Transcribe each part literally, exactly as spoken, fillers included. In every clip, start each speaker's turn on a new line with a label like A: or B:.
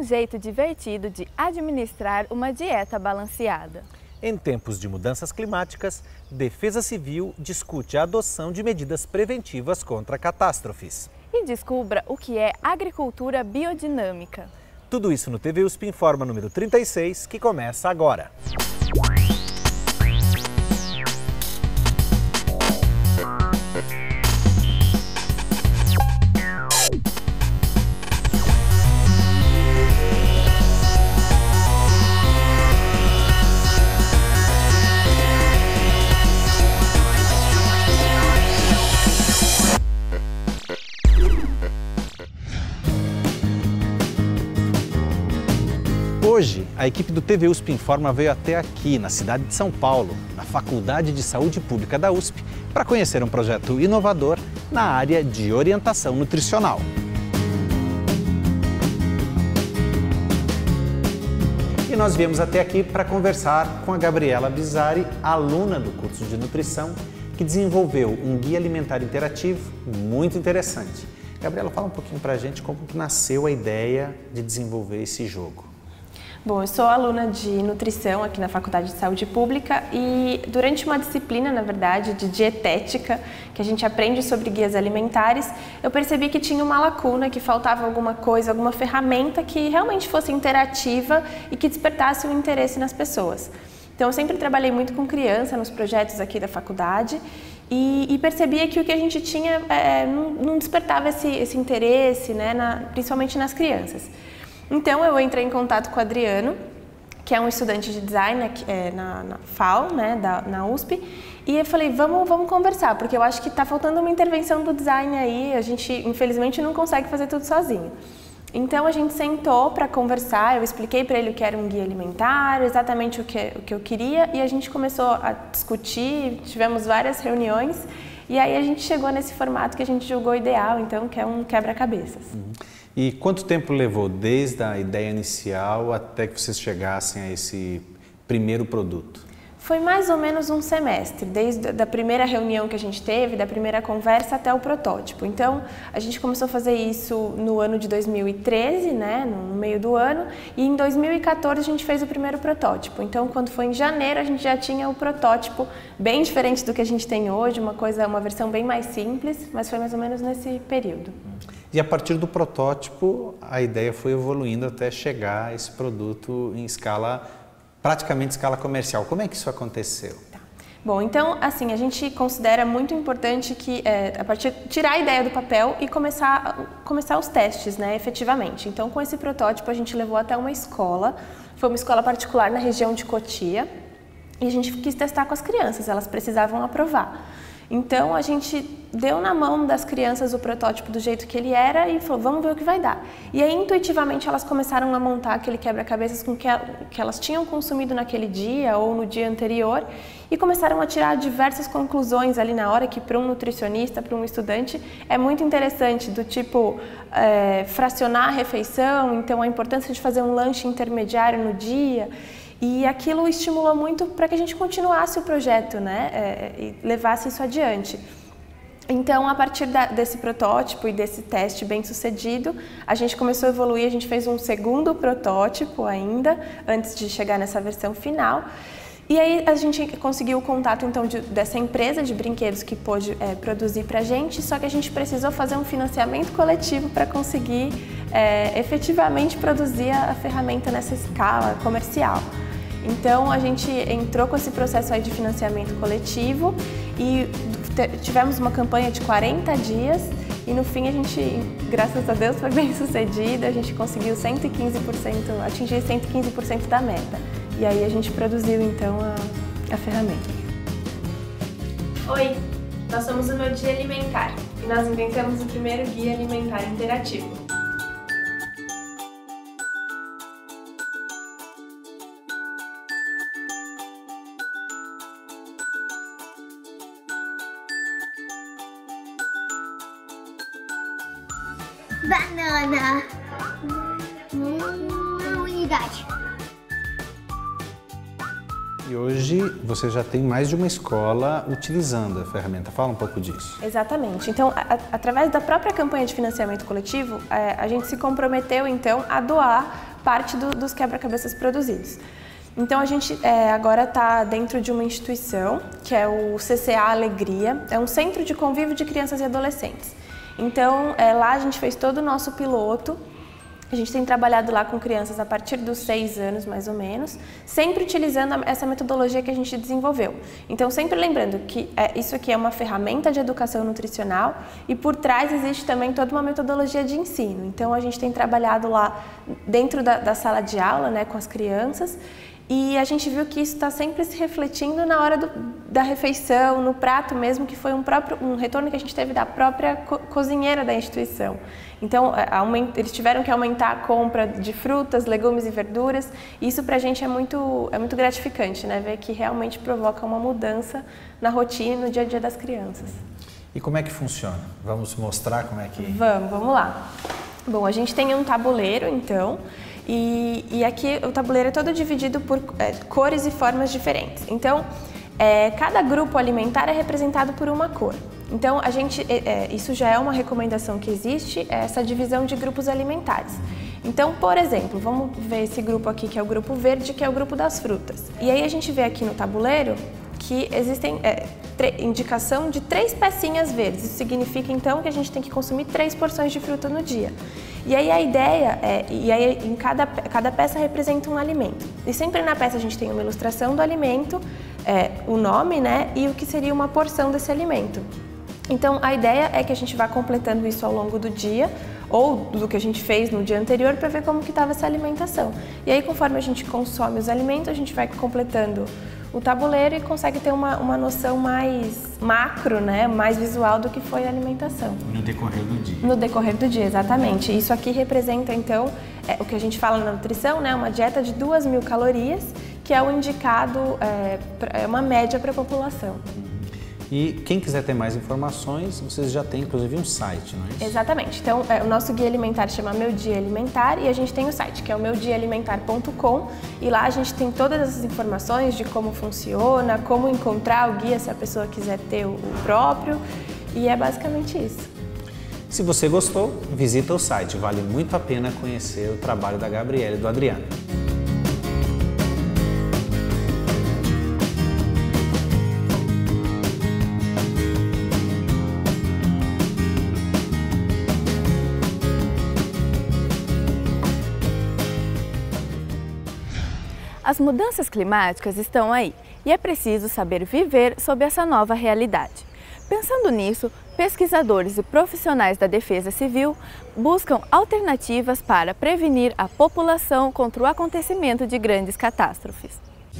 A: um jeito divertido de administrar uma dieta balanceada.
B: Em tempos de mudanças climáticas, Defesa Civil discute a adoção de medidas preventivas contra catástrofes.
A: E descubra o que é agricultura biodinâmica.
B: Tudo isso no T V U S P Informa número trinta e seis, que começa agora. Hoje, a equipe do T V U S P Informa veio até aqui, na cidade de São Paulo, na Faculdade de Saúde Pública da U S P, para conhecer um projeto inovador na área de orientação nutricional. E nós viemos até aqui para conversar com a Gabriela Bizzari, aluna do curso de nutrição, que desenvolveu um guia alimentar interativo muito interessante. Gabriela, fala um pouquinho para a gente como que nasceu a ideia de desenvolver esse jogo.
C: Bom, eu sou aluna de nutrição aqui na Faculdade de Saúde Pública e durante uma disciplina, na verdade, de dietética, que a gente aprende sobre guias alimentares, eu percebi que tinha uma lacuna, que faltava alguma coisa, alguma ferramenta que realmente fosse interativa e que despertasse o interesse nas pessoas. Então, eu sempre trabalhei muito com criança nos projetos aqui da faculdade e, e percebia que o que a gente tinha é, não, não despertava esse, esse interesse, né, na, principalmente nas crianças. Então eu entrei em contato com o Adriano, que é um estudante de design é, na, na F A U, né, da, na U S P, e eu falei, vamos, vamos conversar, porque eu acho que está faltando uma intervenção do design aí, a gente infelizmente não consegue fazer tudo sozinho. Então a gente sentou para conversar, eu expliquei para ele o que era um guia alimentar, exatamente o que, o que eu queria, e a gente começou a discutir, tivemos várias reuniões, e aí a gente chegou nesse formato que a gente julgou ideal, então, que é um quebra-cabeças.
B: Uhum. E quanto tempo levou desde a ideia inicial até que vocês chegassem a esse primeiro produto?
C: Foi mais ou menos um semestre, desde a primeira reunião que a gente teve, da primeira conversa até o protótipo. Então, a gente começou a fazer isso no ano de dois mil e treze, né, no meio do ano, e em dois mil e quatorze a gente fez o primeiro protótipo. Então, quando foi em janeiro, a gente já tinha o protótipo bem diferente do que a gente tem hoje, uma coisa, uma versão bem mais simples, mas foi mais ou menos nesse período.
B: E a partir do protótipo, a ideia foi evoluindo até chegar a esse produto em escala, praticamente escala comercial. Como é que isso aconteceu?
C: Tá. Bom, então, assim, a gente considera muito importante que, é, a partir, tirar a ideia do papel e começar, começar os testes, né, efetivamente. Então, com esse protótipo, a gente levou até uma escola, foi uma escola particular na região de Cotia, e a gente quis testar com as crianças, elas precisavam aprovar. Então, a gente deu na mão das crianças o protótipo do jeito que ele era e falou, vamos ver o que vai dar. E aí, intuitivamente, elas começaram a montar aquele quebra-cabeças com que, que elas tinham consumido naquele dia ou no dia anterior e começaram a tirar diversas conclusões ali na hora, que para um nutricionista, para um estudante, é muito interessante, do tipo, é, fracionar a refeição, então a importância de fazer um lanche intermediário no dia. E aquilo estimulou muito para que a gente continuasse o projeto, né, é, e levasse isso adiante. Então, a partir da, desse protótipo e desse teste bem sucedido, a gente começou a evoluir, a gente fez um segundo protótipo ainda, antes de chegar nessa versão final. E aí a gente conseguiu o contato então de, dessa empresa de brinquedos que pôde é, produzir para a gente, só que a gente precisou fazer um financiamento coletivo para conseguir é, efetivamente produzir a, a ferramenta nessa escala comercial. Então a gente entrou com esse processo aí de financiamento coletivo e tivemos uma campanha de quarenta dias e no fim a gente, graças a Deus, foi bem sucedida, a gente conseguiu cento e quinze por cento, atingir cento e quinze por cento da meta. E aí a gente produziu então a, a ferramenta.
D: Oi, nós somos o Meu Dia Alimentar e nós inventamos o primeiro guia alimentar interativo.
E: Banana. Hum, unidade.
B: E hoje você já tem mais de uma escola utilizando a ferramenta. Fala um pouco disso.
C: Exatamente. Então, a, a, através da própria campanha de financiamento coletivo, a, a gente se comprometeu então a doar parte do, dos quebra-cabeças produzidos. Então a gente é, agora está dentro de uma instituição que é o C C A Alegria, é um centro de convívio de crianças e adolescentes. Então é, lá a gente fez todo o nosso piloto. A gente tem trabalhado lá com crianças a partir dos seis anos, mais ou menos, sempre utilizando essa metodologia que a gente desenvolveu. Então, sempre lembrando que é, isso aqui é uma ferramenta de educação nutricional e por trás existe também toda uma metodologia de ensino. Então, a gente tem trabalhado lá dentro da, da sala de aula, né, com as crianças, e a gente viu que isso está sempre se refletindo na hora do, da refeição, no prato mesmo, que foi um, próprio, um retorno que a gente teve da própria co cozinheira da instituição. Então, eles tiveram que aumentar a compra de frutas, legumes e verduras. E isso para a gente é muito, é muito gratificante, né? Ver que realmente provoca uma mudança na rotina e no dia a dia das crianças.
B: E como é que funciona? Vamos mostrar como é que...
C: Vamos, vamos lá. Bom, a gente tem um tabuleiro, então, e, e aqui o tabuleiro é todo dividido por é, cores e formas diferentes. Então, é, cada grupo alimentar é representado por uma cor. Então, a gente, é, isso já é uma recomendação que existe, é essa divisão de grupos alimentares. Então, por exemplo, vamos ver esse grupo aqui, que é o grupo verde, que é o grupo das frutas. E aí a gente vê aqui no tabuleiro que existem é, indicação de três pecinhas verdes. Isso significa, então, que a gente tem que consumir três porções de fruta no dia. E aí a ideia é, e aí em cada, cada peça representa um alimento. E sempre na peça a gente tem uma ilustração do alimento, é, o nome, né, e o que seria uma porção desse alimento. Então, a ideia é que a gente vá completando isso ao longo do dia, ou do que a gente fez no dia anterior, para ver como que estava essa alimentação. E aí, conforme a gente consome os alimentos, a gente vai completando o tabuleiro e consegue ter uma, uma noção mais macro, né, mais visual do que foi a alimentação.
B: No decorrer do dia.
C: No decorrer do dia, exatamente. Isso aqui representa, então, é, o que a gente fala na nutrição, né, uma dieta de duas mil calorias, que é o indicado, é, é uma média para a população.
B: E quem quiser ter mais informações, vocês já têm inclusive um site, não é isso?
C: Exatamente. Então, é, o nosso guia alimentar chama Meu Dia Alimentar e a gente tem o site, que é o meu dia alimentar ponto com, e lá a gente tem todas essas informações de como funciona, como encontrar o guia se a pessoa quiser ter o, o próprio, e é basicamente isso.
B: Se você gostou, visita o site, vale muito a pena conhecer o trabalho da Gabriela e do Adriano.
A: As mudanças climáticas estão aí e é preciso saber viver sob essa nova realidade. Pensando nisso, pesquisadores e profissionais da Defesa Civil buscam alternativas para prevenir a população contra o acontecimento de grandes catástrofes.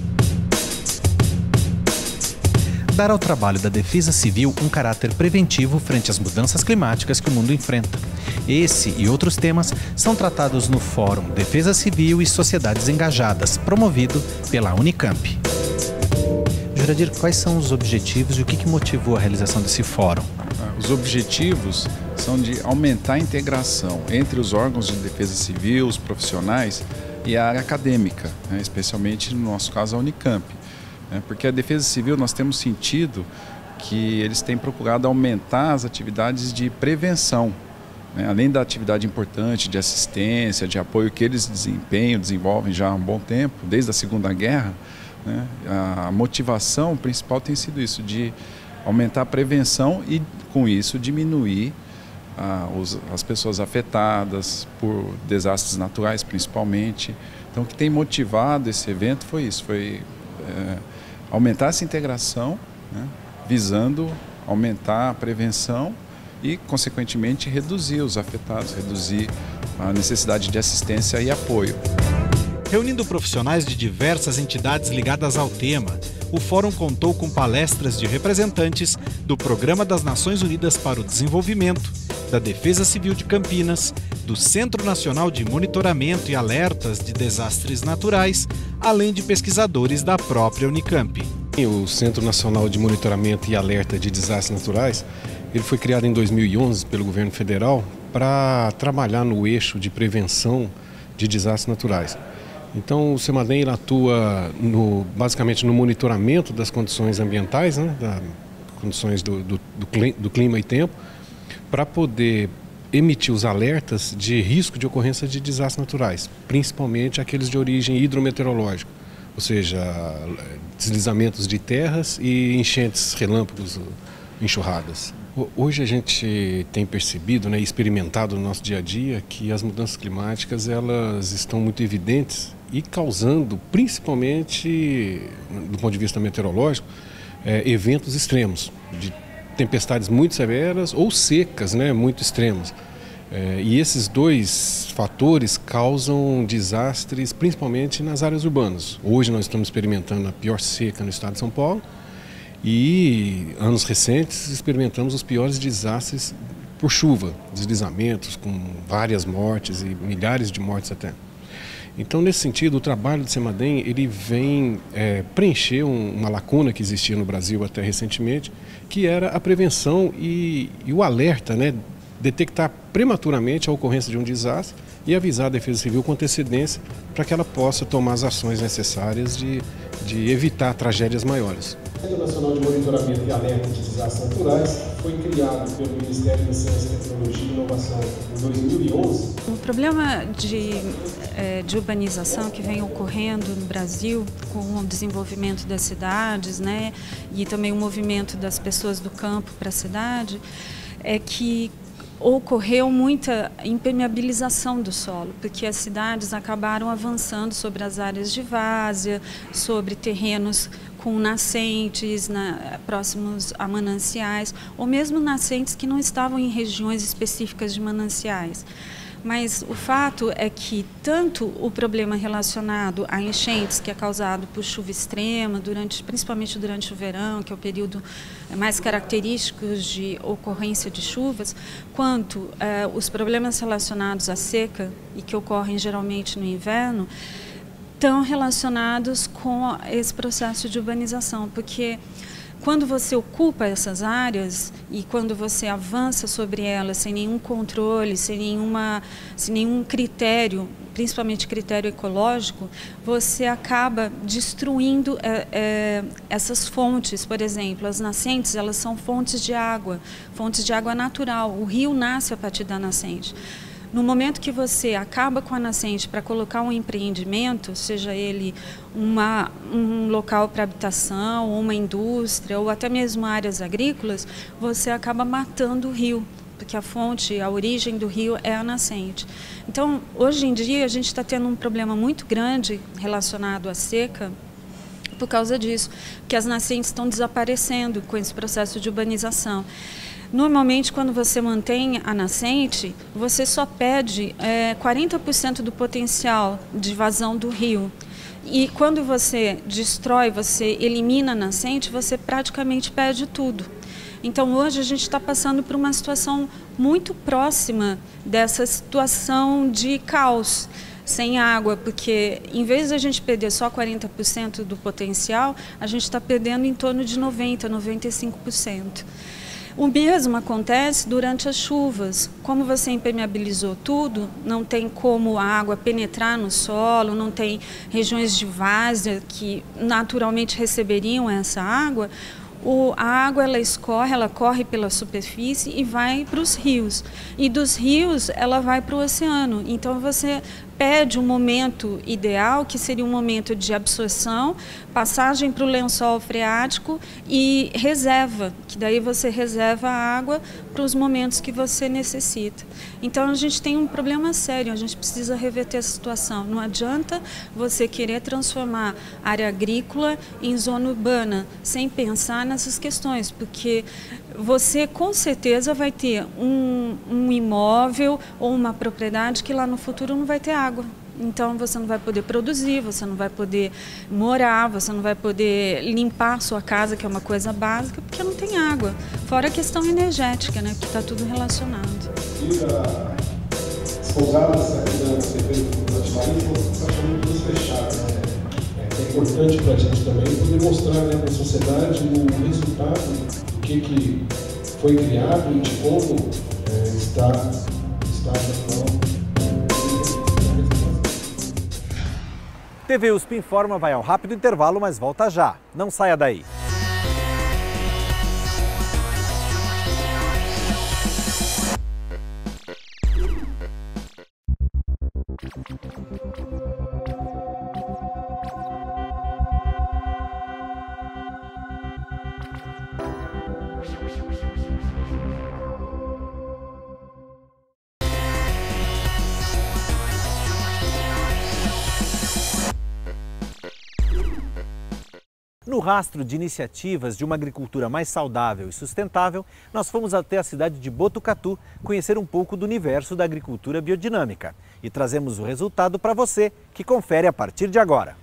F: Dar ao trabalho da Defesa Civil um caráter preventivo frente às mudanças climáticas que o mundo enfrenta. Esse e outros temas são tratados no Fórum Defesa Civil e Sociedades Engajadas, promovido pela Unicamp. Juradir, quais são os objetivos e o que motivou a realização desse fórum?
G: Os objetivos são de aumentar a integração entre os órgãos de defesa civil, os profissionais e a área acadêmica, né, especialmente no nosso caso a Unicamp. Porque a Defesa Civil nós temos sentido que eles têm procurado aumentar as atividades de prevenção, né? Além da atividade importante de assistência, de apoio que eles desempenham, desenvolvem já há um bom tempo, desde a Segunda Guerra, né? A motivação principal tem sido isso, de aumentar a prevenção e com isso diminuir ah, os, as pessoas afetadas por desastres naturais principalmente. Então o que tem motivado esse evento foi isso, foi é, aumentar essa integração, né, visando aumentar a prevenção e, consequentemente, reduzir os afetados, reduzir a necessidade de assistência e apoio.
F: Reunindo profissionais de diversas entidades ligadas ao tema, o fórum contou com palestras de representantes do Programa das Nações Unidas para o Desenvolvimento, da Defesa Civil de Campinas, do Centro Nacional de Monitoramento e Alertas de Desastres Naturais, além de pesquisadores da própria Unicamp.
H: O Centro Nacional de Monitoramento e Alerta de Desastres Naturais, ele foi criado em dois mil e onze pelo governo federal para trabalhar no eixo de prevenção de desastres naturais. Então o CEMADEM ele atua no, basicamente no monitoramento das condições ambientais, né, das condições do, do, do clima e tempo, para poder emitir os alertas de risco de ocorrência de desastres naturais, principalmente aqueles de origem hidrometeorológica, ou seja, deslizamentos de terras e enchentes, relâmpagos, enxurradas. Hoje a gente tem percebido, né, experimentado no nosso dia a dia que as mudanças climáticas elas estão muito evidentes e causando, principalmente do ponto de vista meteorológico, é, eventos extremos, de tempestades muito severas ou secas, né, muito extremas. É, e esses dois fatores causam desastres principalmente nas áreas urbanas. Hoje nós estamos experimentando a pior seca no estado de São Paulo e anos recentes experimentamos os piores desastres por chuva, deslizamentos com várias mortes e milhares de mortes até. Então, nesse sentido, o trabalho do CEMADEM ele vem é, preencher um, uma lacuna que existia no Brasil até recentemente, que era a prevenção e, e o alerta, né, detectar prematuramente a ocorrência de um desastre e avisar a Defesa Civil com antecedência para que ela possa tomar as ações necessárias de, de evitar tragédias maiores.
I: O Centro Nacional de Monitoramento e Alerta de Desastres Naturais foi criado pelo Ministério da Ciência, Tecnologia e Inovação em dois mil e onze.
J: O problema de, de urbanização que vem ocorrendo no Brasil com o desenvolvimento das cidades, né, e também o movimento das pessoas do campo para a cidade, é que ocorreu muita impermeabilização do solo, porque as cidades acabaram avançando sobre as áreas de várzea, sobre terrenos com nascentes na, próximos a mananciais, ou mesmo nascentes que não estavam em regiões específicas de mananciais. Mas o fato é que tanto o problema relacionado a enchentes, que é causado por chuva extrema, durante, principalmente durante o verão, que é o período mais característico de ocorrência de chuvas, quanto eh, os problemas relacionados à seca, e que ocorrem geralmente no inverno, estão relacionados com esse processo de urbanização, porque quando você ocupa essas áreas e quando você avança sobre elas sem nenhum controle, sem, nenhuma, sem nenhum critério, principalmente critério ecológico, você acaba destruindo é, é, essas fontes. Por exemplo, as nascentes, elas são fontes de água, fontes de água natural. O rio nasce a partir da nascente. No momento que você acaba com a nascente para colocar um empreendimento, seja ele uma, um local para habitação, ou uma indústria, ou até mesmo áreas agrícolas, você acaba matando o rio, porque a fonte, a origem do rio é a nascente. Então, hoje em dia, a gente está tendo um problema muito grande relacionado à seca, por causa disso, que as nascentes estão desaparecendo com esse processo de urbanização. Normalmente, quando você mantém a nascente, você só perde é, quarenta por cento do potencial de vazão do rio. E quando você destrói, você elimina a nascente, você praticamente perde tudo. Então, hoje a gente está passando por uma situação muito próxima dessa situação de caos sem água, porque em vez de a gente perder só quarenta por cento do potencial, a gente está perdendo em torno de noventa por cento, noventa e cinco por cento. O mesmo acontece durante as chuvas. Como você impermeabilizou tudo, não tem como a água penetrar no solo, não tem regiões de várzea que naturalmente receberiam essa água, o, a água ela escorre, ela corre pela superfície e vai para os rios. E dos rios ela vai para o oceano. Então você perde um momento ideal, que seria um momento de absorção, passagem para o lençol freático e reserva, que daí você reserva a água para os momentos que você necessita. Então a gente tem um problema sério, a gente precisa reverter essa situação. Não adianta você querer transformar área agrícola em zona urbana sem pensar nessas questões, porque você com certeza vai ter um, um imóvel ou uma propriedade que lá no futuro não vai ter água. Então você não vai poder produzir, você não vai poder morar, você não vai poder limpar sua casa, que é uma coisa básica, porque não tem água. Fora a questão energética, né, que está tudo relacionado.
I: As pousadas aqui da Secretaria de Marinha estão praticamente todas fechadas, né? É importante para a gente também poder mostrar, né, para a sociedade o resultado do que, que foi criado e de como é, está, está atuando.
B: T V U S P Informa vai ao rápido intervalo, mas volta já. Não saia daí. No rastro de iniciativas de uma agricultura mais saudável e sustentável, nós fomos até a cidade de Botucatu conhecer um pouco do universo da agricultura biodinâmica. E trazemos o resultado para você, que confere a partir de agora.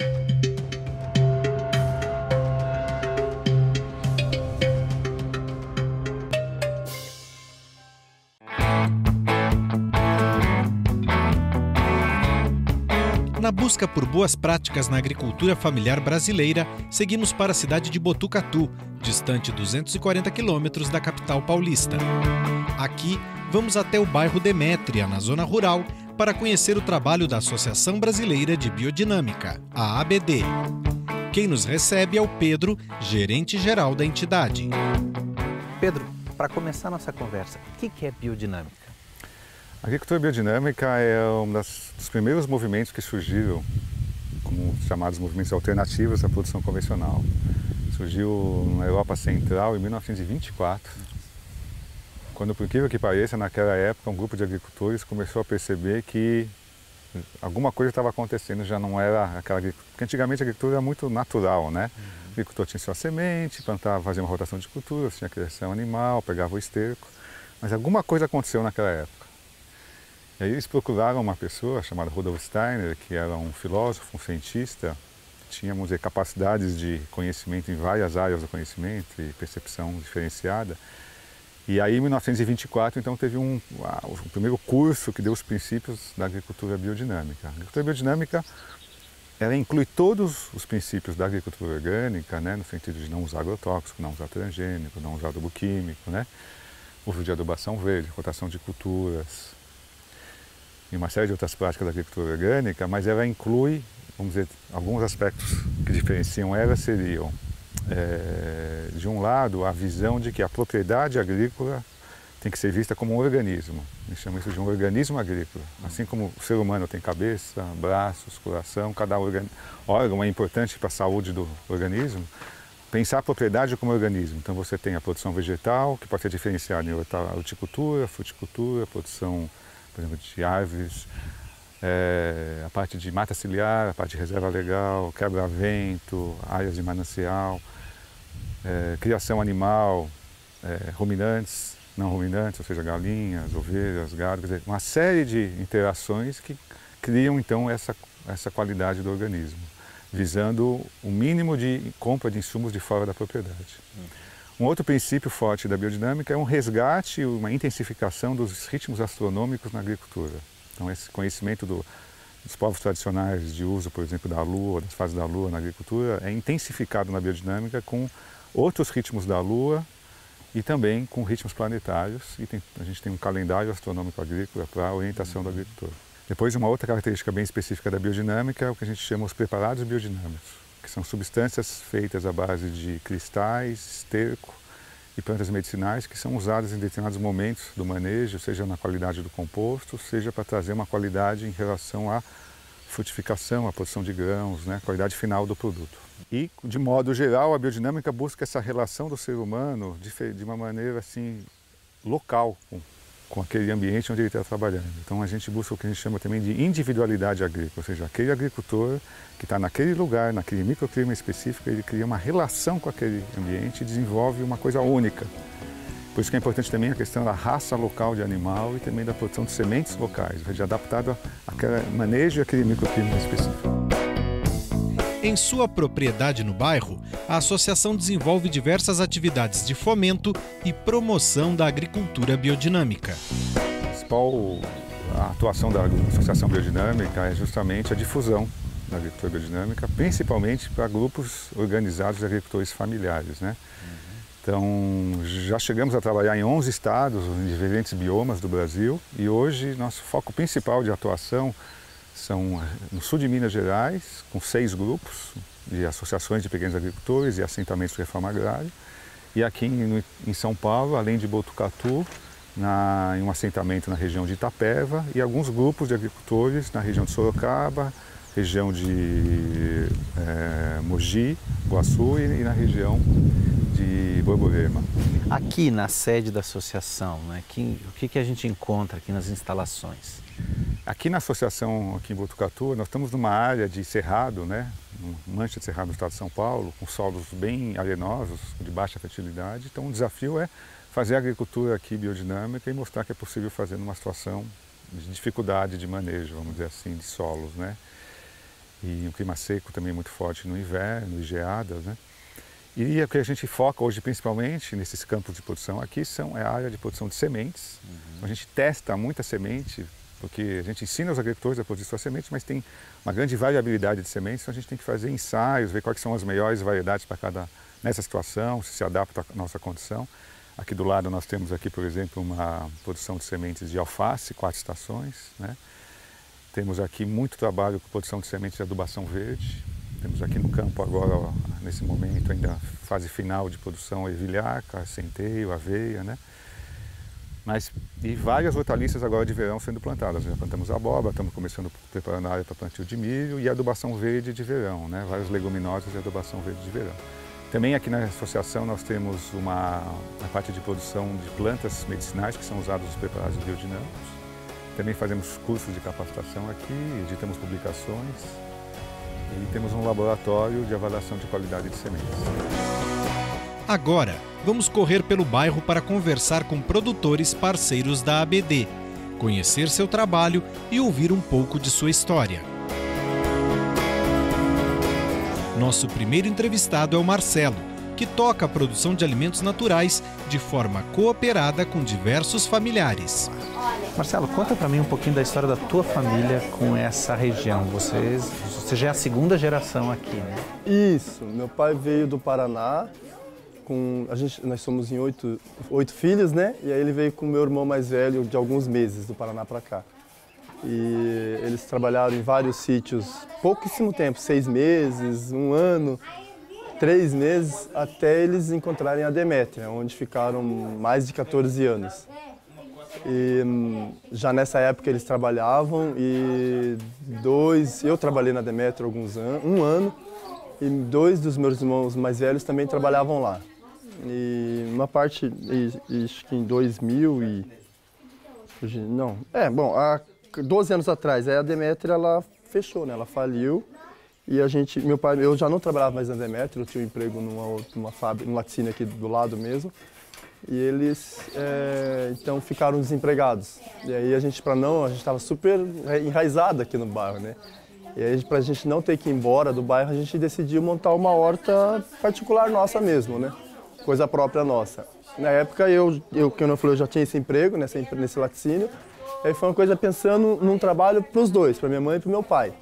F: Na busca por boas práticas na agricultura familiar brasileira, seguimos para a cidade de Botucatu, distante duzentos e quarenta quilômetros da capital paulista. Aqui, vamos até o bairro Demétria, na zona rural, para conhecer o trabalho da Associação Brasileira de Biodinâmica, a A B D. Quem nos recebe é o Pedro, gerente-geral da entidade.
B: Pedro, para começar a nossa conversa, o que é biodinâmica?
K: A agricultura biodinâmica é um das, dos primeiros movimentos que surgiram como chamados movimentos alternativos à produção convencional. Surgiu na Europa Central em mil novecentos e vinte e quatro, quando, por incrível que pareça, naquela época um grupo de agricultores começou a perceber que alguma coisa estava acontecendo, já não era aquela agricultura, porque antigamente a agricultura era muito natural, né? O agricultor tinha sua semente, plantava, fazia uma rotação de culturas, tinha criação animal, pegava o esterco, mas alguma coisa aconteceu naquela época. E aí eles procuraram uma pessoa chamada Rudolf Steiner, que era um filósofo, um cientista, tinha, vamos dizer, capacidades de conhecimento em várias áreas do conhecimento e percepção diferenciada. E aí, em mil novecentos e vinte e quatro, então, teve um, o primeiro curso que deu os princípios da agricultura biodinâmica. A agricultura biodinâmica, ela inclui todos os princípios da agricultura orgânica, né, no sentido de não usar agrotóxico, não usar transgênico, não usar adubo químico, né, uso de adubação verde, rotação de culturas, e uma série de outras práticas da agricultura orgânica, mas ela inclui, vamos dizer, alguns aspectos que diferenciam ela seriam, é, de um lado, a visão de que a propriedade agrícola tem que ser vista como um organismo. A gente chama isso de um organismo agrícola. Assim como o ser humano tem cabeça, braços, coração, cada órgão é importante para a saúde do organismo, pensar a propriedade como organismo. Então você tem a produção vegetal, que pode ser diferenciada em horticultura, fruticultura, produção, por exemplo, de árvores, é, a parte de mata ciliar, a parte de reserva legal, quebra-vento, áreas de manancial, é, criação animal, é, ruminantes, não ruminantes, ou seja, galinhas, ovelhas, gado, quer dizer, uma série de interações que criam então essa, essa qualidade do organismo, visando o mínimo de compra de insumos de fora da propriedade. Um outro princípio forte da biodinâmica é um resgate, uma intensificação dos ritmos astronômicos na agricultura. Então, esse conhecimento do, dos povos tradicionais de uso, por exemplo, da Lua, das fases da Lua na agricultura, é intensificado na biodinâmica com outros ritmos da Lua e também com ritmos planetários. E tem, a gente tem um calendário astronômico agrícola para a orientação do agricultor. Depois, uma outra característica bem específica da biodinâmica é o que a gente chama os preparados biodinâmicos, que são substâncias feitas à base de cristais, esterco e plantas medicinais que são usadas em determinados momentos do manejo, seja na qualidade do composto, seja para trazer uma qualidade em relação à frutificação, à produção de grãos, né, a qualidade final do produto. E, de modo geral, a biodinâmica busca essa relação do ser humano de, de uma maneira assim, local, com, com aquele ambiente onde ele está trabalhando. Então a gente busca o que a gente chama também de individualidade agrícola, ou seja, aquele agricultor que está naquele lugar, naquele microclima específico, ele cria uma relação com aquele ambiente e desenvolve uma coisa única. Por isso que é importante também a questão da raça local de animal e também da produção de sementes locais, de adaptado àquele manejo e àquele microclima específico.
F: Em sua propriedade no bairro, a associação desenvolve diversas atividades de fomento e promoção da agricultura biodinâmica.
K: A principal atuação da Associação Biodinâmica é justamente a difusão da agricultura biodinâmica, principalmente para grupos organizados de agricultores familiares, né? Então, já chegamos a trabalhar em onze estados, em diferentes biomas do Brasil, e hoje nosso foco principal de atuação são no sul de Minas Gerais, com seis grupos de associações de pequenos agricultores e assentamentos de reforma agrária. E aqui em, em São Paulo, além de Botucatu, na, em um assentamento na região de Itapeva e alguns grupos de agricultores na região de Sorocaba, região de é, Mogi, Guaçu e, e na região de Borborema.
B: Aqui na sede da associação, né, que, o que, que a gente encontra aqui nas instalações?
K: Aqui na associação, aqui em Botucatu, nós estamos numa área de cerrado, né, mancha de cerrado no estado de São Paulo, com solos bem arenosos, de baixa fertilidade. Então o desafio é fazer a agricultura aqui biodinâmica e mostrar que é possível fazer numa situação de dificuldade de manejo, vamos dizer assim, de solos, né. E um clima seco também muito forte no inverno, e geadas, né. E o que a gente foca hoje, principalmente, nesses campos de produção aqui, são, é a área de produção de sementes. Uhum. A gente testa muita semente, porque a gente ensina os agricultores a produzir suas sementes, mas tem uma grande variabilidade de sementes, então a gente tem que fazer ensaios, ver quais são as melhores variedades para cada, nessa situação, se se adapta à nossa condição. Aqui do lado nós temos aqui, por exemplo, uma produção de sementes de alface, quatro estações, né? Temos aqui muito trabalho com produção de sementes de adubação verde. Temos aqui no campo agora, ó, nesse momento, ainda fase final de produção ervilhaca, centeio, aveia, né? Mas, e várias hortaliças agora de verão sendo plantadas. Já plantamos abóbora, estamos começando a preparar a área para plantio de milho e adubação verde de verão, né? Várias leguminosas e adubação verde de verão. Também aqui na associação nós temos uma, uma parte de produção de plantas medicinais que são usadas nos preparados biodinâmicos. Também fazemos cursos de capacitação aqui, editamos publicações. E temos um laboratório de avaliação de qualidade de sementes.
F: Agora, vamos correr pelo bairro para conversar com produtores parceiros da A B D, conhecer seu trabalho e ouvir um pouco de sua história. Nosso primeiro entrevistado é o Marcelo, que toca a produção de alimentos naturais de forma cooperada com diversos familiares.
B: Marcelo, conta para mim um pouquinho da história da tua família com essa região. Vocês, você já é a segunda geração aqui, né?
L: Isso. Meu pai veio do Paraná. Com, a gente, nós somos em oito, oito filhos, né? E aí ele veio com o meu irmão mais velho de alguns meses do Paraná para cá. E eles trabalharam em vários sítios, pouquíssimo tempo, seis meses, um ano, três meses, até eles encontrarem a Demétria, onde ficaram mais de quatorze anos. E já nessa época eles trabalhavam e dois, eu trabalhei na Demétria alguns anos, um ano, e dois dos meus irmãos mais velhos também trabalhavam lá. E uma parte, acho que em dois mil e... não, é, bom, há doze anos atrás, aí a Demétria ela fechou, né, ela faliu. E a gente, meu pai, eu já não trabalhava mais na Demétria, eu tinha um emprego numa, numa fábrica, num laticínio aqui do lado mesmo. E eles, é, então, ficaram desempregados. E aí a gente, para não, a gente estava super enraizado aqui no bairro, né? E aí, para a gente não ter que ir embora do bairro, a gente decidiu montar uma horta particular nossa mesmo, né? Coisa própria nossa. Na época, eu, eu como eu falei, eu já tinha esse emprego, nessa, nesse laticínio. Aí foi uma coisa pensando num trabalho para os dois, para minha mãe e para o meu pai.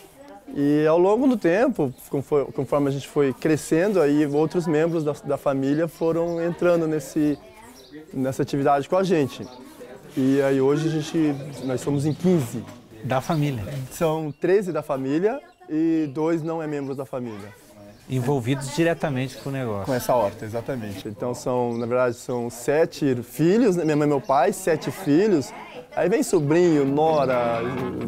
L: E ao longo do tempo, conforme a gente foi crescendo, aí outros membros da, da família foram entrando nesse, nessa atividade com a gente. E aí hoje a gente, nós somos em quinze.
B: Da família?
L: São treze da família e dois não é membros da família.
B: Envolvidos diretamente com o negócio.
L: Com essa horta, exatamente. Então são, na verdade, são sete filhos, né? Minha mãe e meu pai, sete filhos. Aí vem sobrinho, nora,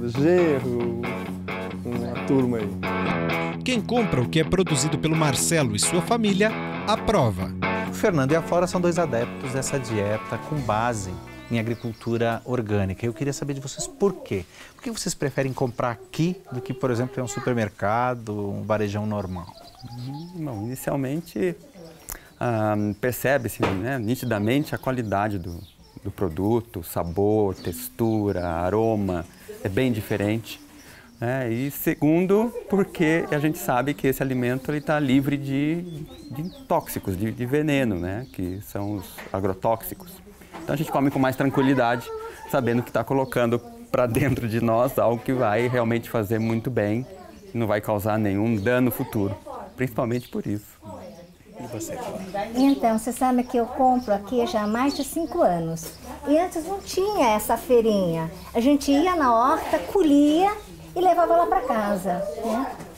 L: genro, uma turma aí.
F: Quem compra o que é produzido pelo Marcelo e sua família, aprova.
B: O Fernando e a Flora são dois adeptos dessa dieta com base em agricultura orgânica. Eu queria saber de vocês por quê. Por que vocês preferem comprar aqui do que, por exemplo, em um supermercado, um varejão normal?
M: Bom, inicialmente ah, percebe-se, né, nitidamente a qualidade do, do produto, sabor, textura, aroma, é bem diferente. Né? E segundo, porque a gente sabe que esse alimento está livre de, de tóxicos, de, de veneno, né? Que são os agrotóxicos. Então a gente come com mais tranquilidade, sabendo que está colocando para dentro de nós algo que vai realmente fazer muito bem, não vai causar nenhum dano futuro, principalmente por isso.
B: E você?
N: Então, você sabe que eu compro aqui já há mais de cinco anos. E antes não tinha essa feirinha. A gente ia na horta, colhia e levava lá para casa. Né?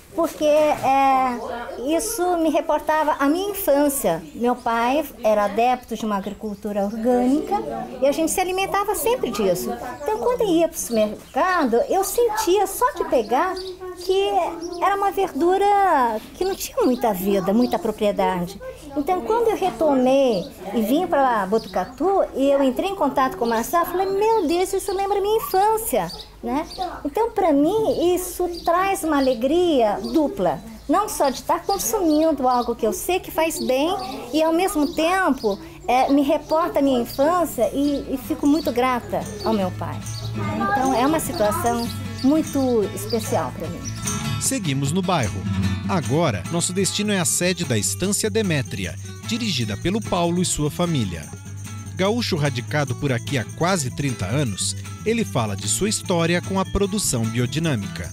N: porque é, isso me reportava a minha infância. Meu pai era adepto de uma agricultura orgânica e a gente se alimentava sempre disso. Então, quando eu ia para o supermercado, eu sentia só de pegar que era uma verdura que não tinha muita vida, muita propriedade. Então, quando eu retomei e vim para Botucatu e eu entrei em contato com o Marcelo, eu falei, meu Deus, isso lembra a minha infância, né? Então, para mim, isso traz uma alegria dupla. Não só de estar consumindo algo que eu sei que faz bem e, ao mesmo tempo, é, me reporta a minha infância e, e fico muito grata ao meu pai. Então, é uma situação muito especial para mim.
F: Seguimos no bairro. Agora, nosso destino é a sede da Estância Demétria, dirigida pelo Paulo e sua família. Gaúcho radicado por aqui há quase trinta anos, ele fala de sua história com a produção biodinâmica.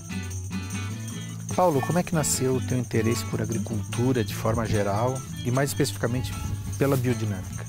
B: Paulo, como é que nasceu o teu interesse por agricultura de forma geral e mais especificamente pela biodinâmica?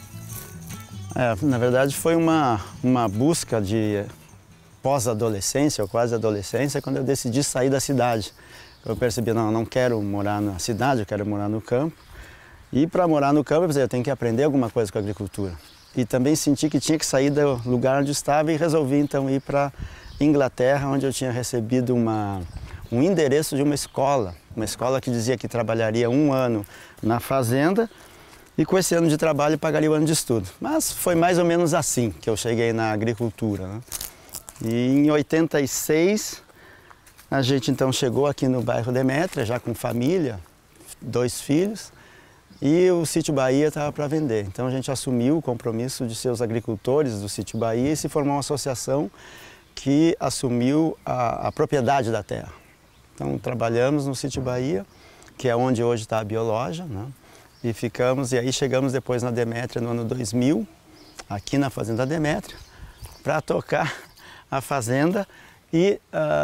O: É, na verdade foi uma, uma busca de pós-adolescência ou quase adolescência quando eu decidi sair da cidade. Eu percebi, não, eu não quero morar na cidade, eu quero morar no campo. E para morar no campo, eu tenho que aprender alguma coisa com a agricultura. E também senti que tinha que sair do lugar onde estava e resolvi então ir para Inglaterra, onde eu tinha recebido uma, um endereço de uma escola. Uma escola que dizia que trabalharia um ano na fazenda e com esse ano de trabalho pagaria o ano de estudo. Mas foi mais ou menos assim que eu cheguei na agricultura, né? E em oitenta e seis, a gente então chegou aqui no bairro Demétria, já com família, dois filhos, e o Sítio Bahia estava para vender. Então a gente assumiu o compromisso de ser os agricultores do Sítio Bahia e se formou uma associação que assumiu a, a propriedade da terra. Então trabalhamos no Sítio Bahia, que é onde hoje está a Bioloja, né? E ficamos, e aí chegamos depois na Demétria no ano dois mil, aqui na Fazenda Demétria, para tocar a fazenda, e,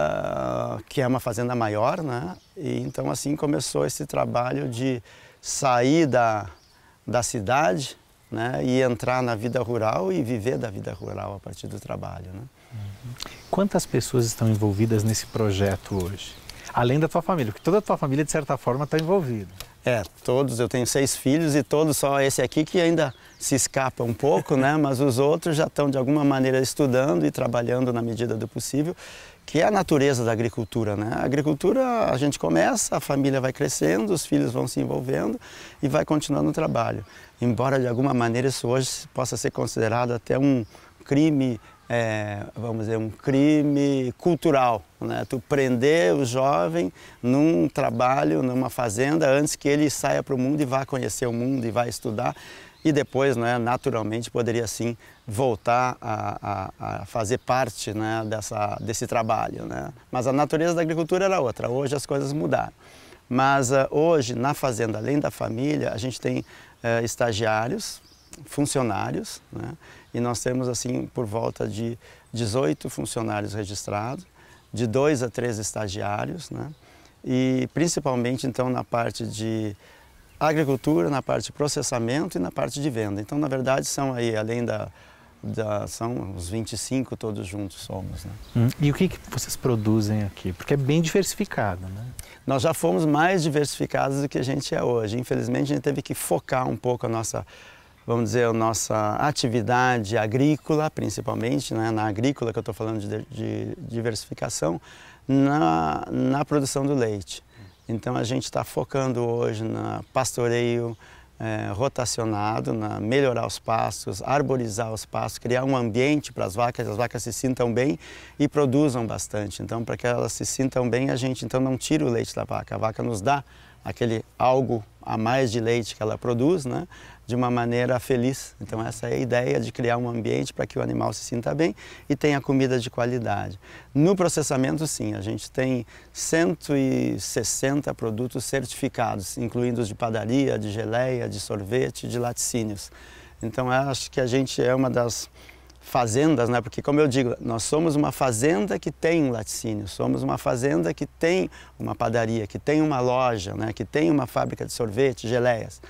O: uh, que é uma fazenda maior, né? E então assim começou esse trabalho de sair da, da cidade, né? E entrar na vida rural e viver da vida rural a partir do trabalho, né?
B: Uhum. Quantas pessoas estão envolvidas nesse projeto hoje? Além da tua família, porque toda a tua família de certa forma está envolvida.
O: É, todos, eu tenho seis filhos e todos, só esse aqui que ainda se escapa um pouco, né? Mas os outros já estão de alguma maneira estudando e trabalhando na medida do possível, que é a natureza da agricultura, né? A agricultura, a gente começa, a família vai crescendo, os filhos vão se envolvendo e vai continuando o trabalho. Embora de alguma maneira isso hoje possa ser considerado até um crime, é, vamos dizer, um crime cultural, né? Tu prender o jovem num trabalho, numa fazenda, antes que ele saia para o mundo e vá conhecer o mundo e vá estudar. E depois, né, naturalmente, poderia sim voltar a, a, a fazer parte, né, dessa, desse trabalho, né? Mas a natureza da agricultura era outra, hoje as coisas mudaram. Mas uh, hoje, na fazenda, além da família, a gente tem uh, estagiários, funcionários, né? E nós temos assim por volta de dezoito funcionários registrados, de dois a três estagiários, né? E principalmente então na parte de agricultura, na parte de processamento e na parte de venda. Então, na verdade, são aí, além da, da são os vinte e cinco todos juntos somos, né?
B: Hum, e o que, que vocês produzem aqui? Porque é bem diversificado, né?
O: Nós já fomos mais diversificados do que a gente é hoje. Infelizmente, a gente teve que focar um pouco a nossa, vamos dizer, a nossa atividade agrícola, principalmente, né? Na agrícola que eu estou falando de, de diversificação, na, na produção do leite. Então a gente está focando hoje no pastoreio é, rotacionado, na melhorar os pastos, arborizar os pastos, criar um ambiente para as vacas, as vacas se sintam bem e produzam bastante. Então, para que elas se sintam bem, a gente então não tira o leite da vaca. A vaca nos dá aquele algo a mais de leite que ela produz, né, de uma maneira feliz. Então essa é a ideia de criar um ambiente para que o animal se sinta bem e tenha comida de qualidade. No processamento, sim, a gente tem cento e sessenta produtos certificados, incluindo os de padaria, de geleia, de sorvete, de laticínios. Então eu acho que a gente é uma das fazendas, né? Porque, como eu digo, nós somos uma fazenda que tem um laticínio, somos uma fazenda que tem uma padaria, que tem uma loja, né? Que tem uma fábrica de sorvete, geleias.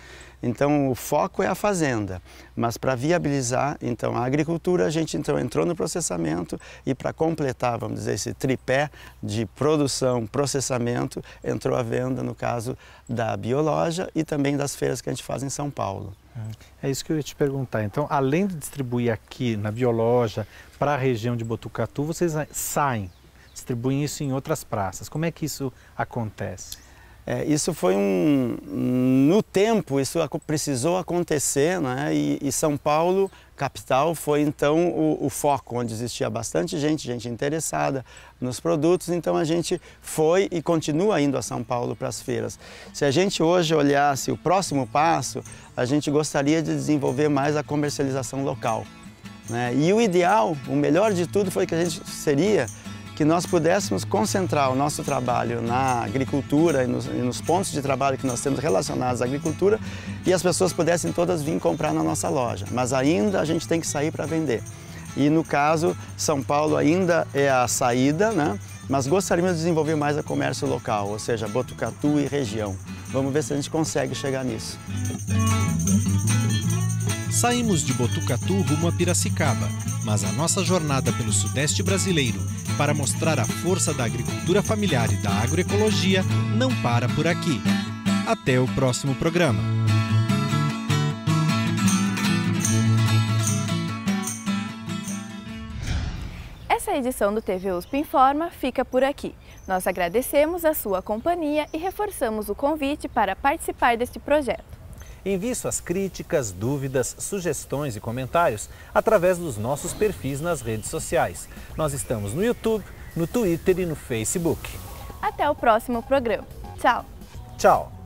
O: Então o foco é a fazenda, mas para viabilizar então a agricultura a gente então entrou no processamento e para completar, vamos dizer, esse tripé de produção, processamento, entrou a venda no caso da bioloja e também das feiras que a gente faz em São Paulo.
B: É isso que eu ia te perguntar. Então, além de distribuir aqui na bioloja para a região de Botucatu, vocês saem, distribuem isso em outras praças. Como é que isso acontece?
O: É, isso foi um... No tempo, isso precisou acontecer, né? E, e São Paulo, capital, foi então o, o foco, onde existia bastante gente, gente interessada nos produtos, então a gente foi e continua indo a São Paulo para as feiras. Se a gente hoje olhasse o próximo passo, a gente gostaria de desenvolver mais a comercialização local, né? E o ideal, o melhor de tudo foi que a gente seria que nós pudéssemos concentrar o nosso trabalho na agricultura e nos, e nos pontos de trabalho que nós temos relacionados à agricultura e as pessoas pudessem todas vir comprar na nossa loja, mas ainda a gente tem que sair para vender. E no caso, São Paulo ainda é a saída, né? Mas gostaríamos de desenvolver mais o comércio local, ou seja, Botucatu e região. Vamos ver se a gente consegue chegar nisso.
F: Saímos de Botucatu rumo a Piracicaba, mas a nossa jornada pelo Sudeste brasileiro para mostrar a força da agricultura familiar e da agroecologia não para por aqui. Até o próximo programa.
A: Essa edição do T V U S P Informa fica por aqui. Nós agradecemos a sua companhia e reforçamos o convite para participar deste projeto.
B: Envie suas críticas, dúvidas, sugestões e comentários através dos nossos perfis nas redes sociais. Nós estamos no YouTube, no Twitter e no Facebook.
A: Até o próximo programa. Tchau!
B: Tchau!